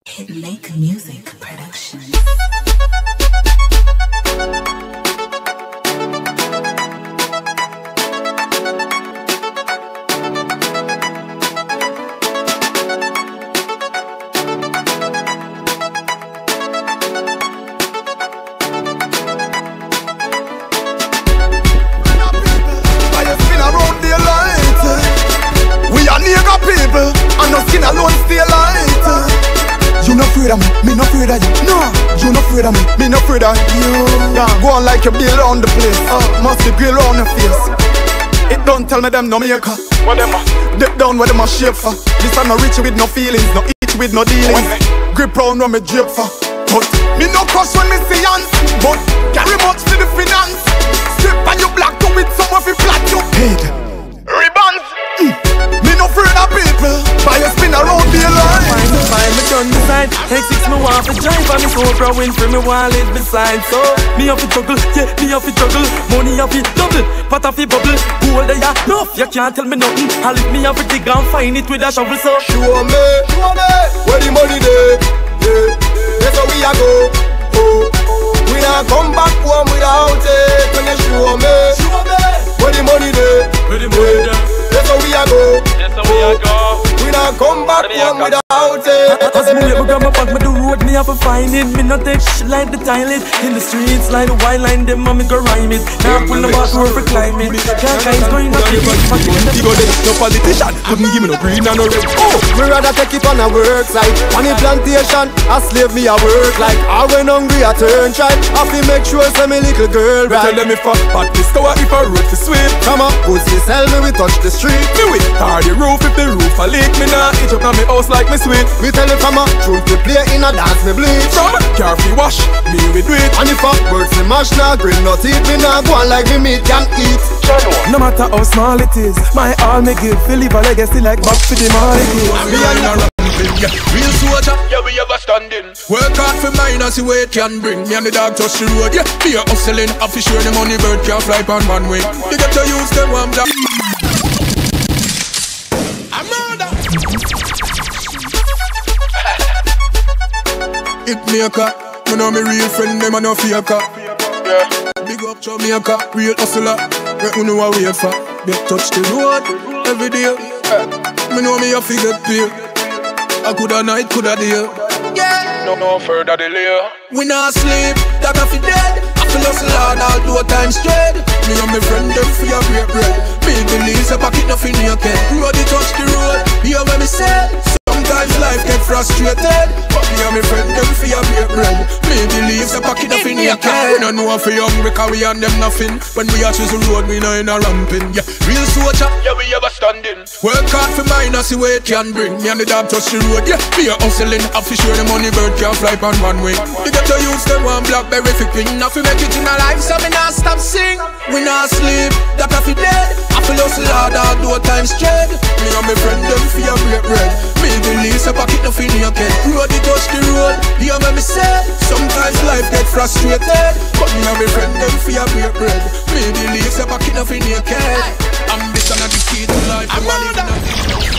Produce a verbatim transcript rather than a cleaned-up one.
Hit Make Music Production. People, and no skin alone stay light. You no afraid of me, me no afraid of you. No, you no afraid of me, me no afraid of you. Yeah, go on like you build around the place. Uh, must be grill around the face. It don't tell me them no maker. What them a? Dip down where them a shape for. This I'm not rich with no feelings, no itch with no dealings. Grip round when me drape for. But me no crush when me see hands. But carry much to the finance. Strip and you black to with some of you flat your head. Ribbons. Mm. Me no afraid of people, buy a spin around the line. Find me, find me done beside. X six me want to drive and me Cobra win for me wallet beside. So me have to juggle, yeah, me have to juggle. Money have to double, pot have to bubble. Gold there ya, no, you can't tell me nothing. I leave me have to dig and find it with a shovel. So show me, show me, where the money there, yeah, that's how we a go. Oh, we not come back home without it. When you show me, show me, where the money there, where the money there. That's how we a go. That's how we a go. We not come back home without it. As me live, me grab my back, me do road, me have to find it. Me not take shit like the toilet. In the streets, like the white line, them mommy go rhyme it. Now pull them out to work for climbing. Can't guys going up, you go there, no politician. Couldn't give me no green and no red. Oh, me rather take it on a work site. On the plantation, I slave me a work like. I went hungry, I turn child. I feel make sure some me little girl right. Tell them if I but this go if I road for sweet. Come on, go see sell me, we touch the street. Me with tar the roof if the roof a leak. Me nah itch up on me house like me sweet. Me tell it from a truth to play in a dance me bleed. From car fi wash, me we do it. And if a birds me mash nah grill not eat. Me nah go on like me meat can eat. No matter how small it is, my all me give. Feel live a legacy like back to the molecules. Me and a ramping, yeah. Real soldier, yeah we ever standing. Work hard for mine and see where it can bring. Me and the dog touch the road, yeah. Be a hustling, have to sure the money bird can't fly on one wing. You get to use them one black. I'm murder. It maker, you know me real friend, them a no faker. Yeah. Big up Jamaica, real hustler. Where you know I wait for. They touch the road every day. Yeah. Me know me a figure pay. I coulda night, coulda day. Yeah. No, no further delay. We not sleep, that I feel dead. I feel hustle hard all two times straight. Me and my friend them for your great bread. Me believe a pocket nothing naked. Road it touch the road, hear what me say. Sometimes life get frustrated, but me and my friend them for your great bread. Me believe a pocket nothing naked. We don't know if we hungry cause we and them nothing. When we are choose the road, we know in a ramping. Yeah, real soldier, yeah we ever standing. Work hard for mine and see where it can bring. Me and the dog touch the road, yeah. Me a hustling, have to sure the money bird can't fly on one wing. You get to use them one blackberry fi ping. Now fi make it in a life, so me not stop sing. We not sleep, that I fi dead. I feel hustle hard all two times straight. Me and my friend them fi a great bread. Me believe a pocket nothing naked. Road it touch the road, hear what me say. Sometimes life get frustrated, but me and my friend them fi a great bread. Me believe a pocket nothing naked. Ambition a the key to life. I'm